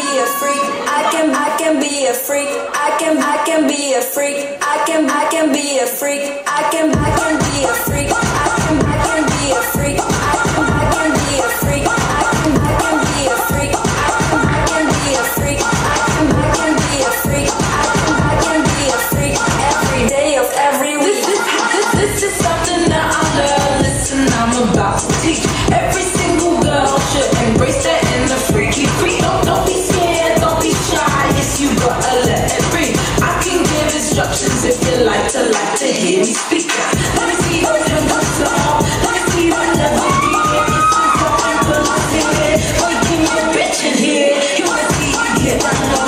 a freak. I can be a freak. I can be a freak. I can be a freak. I can be a freak. I can be a freak. I can be a freak. I can be a freak. I can be a freak. I can be a freak. I can be a freak every day of every week. This is something that I love. Listen, I'm about to teach. Every single girl should embrace that inner freaky freak. Don't be scared, don't be shy. Yes, you gotta let it free. I can give instructions if you like to hear me speak. Let me see what you do slow. Let me see what you do here. This is something for the spirit. Boy, give me a bitch in here. You wanna see you get down low.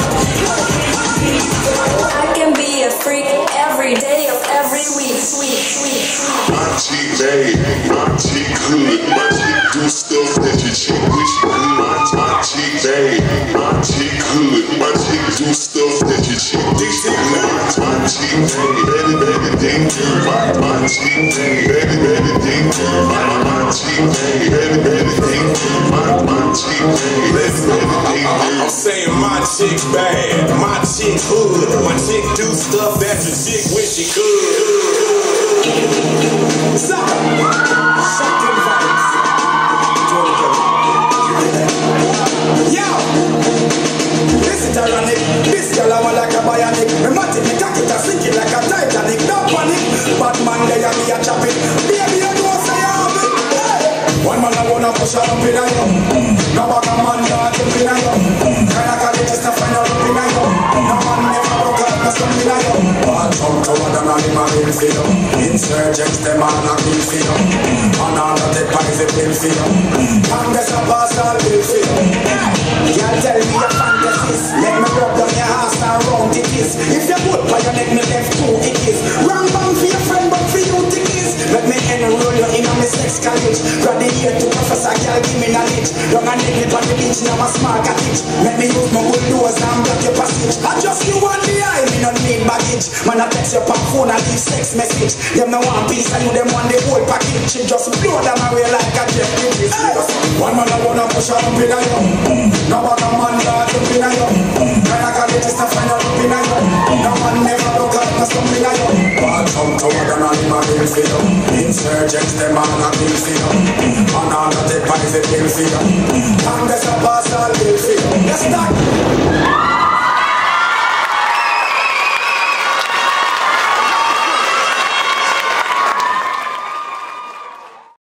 I can be a freak every day of every week. My chick bad, my chick good, my chick do stuff that your chick wish you could. My chick bad, my chick good, my chick do stuff that your chick wish you could. My chick bad, better than you. My chick bad, better than you. My chick bad, better than you. My chick bad, better than you. I'm saying my chick bad, my chick hood, my chick do stuff that your chick wish she could. Stop! Shocking vibes. Yo! This is tyrannic. This girl I want like a bionic. Romantic, me cock it and sink it like a Titanic. Don't panic. Bad man there and me a chop it. Baby, you know say I have it. Hey! One man I wanna push her up in a yum. No bag a man not up in a yum. Kinda call it just to find out up in a yum. No man never broke up, no something a yum. Bad jump to one and I'm in my bill for them. Insurgents, them all a bill for them. And all of the pies a bill for them. Congress a pass all bill for them. Y'all tell me your fantasies. Let me rub down your ass and round it is. If you put by your neck, me left two it is. Wrong bang for your friend, but for you it is. Let me enroll you in a me sex college. Graduate to professor, girl, give me knowledge. Long and nigga on the beach, now a small cottage. Let me use my bulldozer and block your passage. I just you want the eye, me not need baggage. Man, I text your pop phone and leave sex message. Them no one piece, and you them want the whole package. She just blow them away like a jet. One man I wanna push her up in a yum. No other man that up in a yum. Kinda call it just to find out up in a yum. No man never broke up, no some in a yum. Bad jump to other man in my bill for them. Insurgents, them all a bill for them. And all of the pies a bill for them. Congress a pass all bill for them. Let's start.